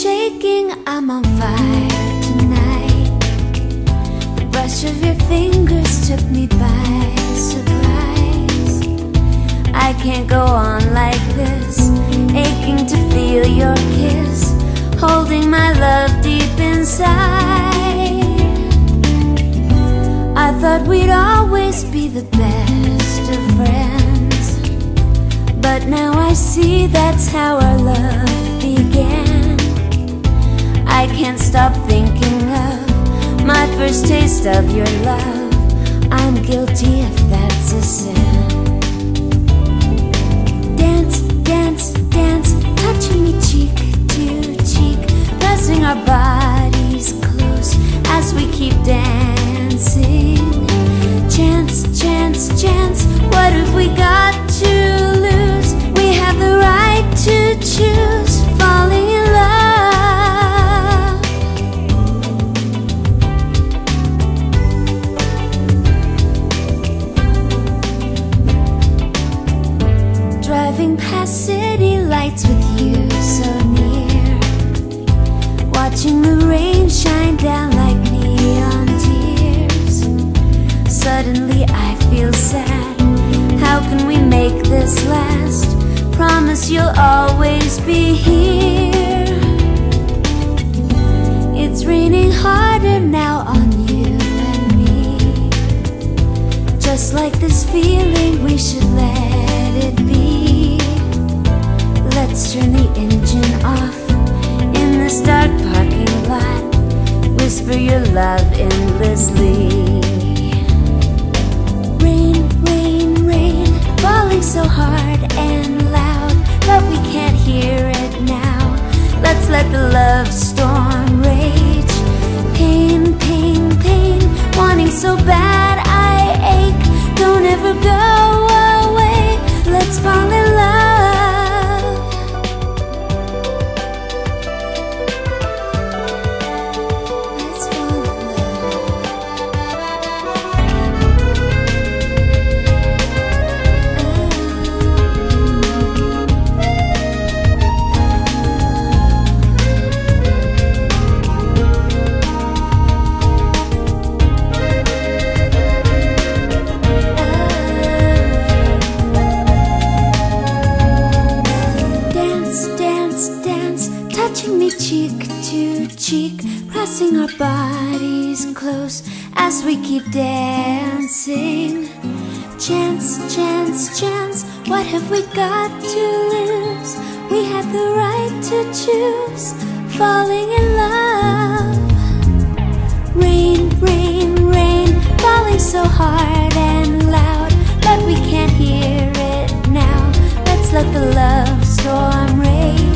shaking, I'm on fire tonight. The brush of your fingers took me by surprise. I can't go on like this, aching to feel your kiss, holding my love deep inside. I thought we'd always be the best of friends, but now I see that's how our love began. I can't stop thinking of my first taste of your love. I'm guilty if that's a sin. Dance, dance, dance, touching me cheek to cheek, pressing our bodies close as we keep dancing. Chance, chance, chance, what have we got to lose? We have the right to choose, falling in love. Driving past city lights with you so near, watching the rain shine down like neon tears. Suddenly I feel sad. How can we make this last? Promise you'll always be here. It's raining harder now on you and me. Just like this feeling, we should let it be. Let's turn the engine off in this dark parking lot. Whisper your love endlessly. Rain, rain, rain, falling so hard and loud, but we can't hear it now. Let's let the love storm rage. Pain, pain, pain, wanting so bad I ache. Don't ever go away, let's fall in love. Touching me cheek to cheek, pressing our bodies close as we keep dancing. Chance, chance, chance, what have we got to lose? We have the right to choose, falling in love. Rain, rain, rain, falling so hard and loud, but we can't hear it now. Let's let the love storm rage.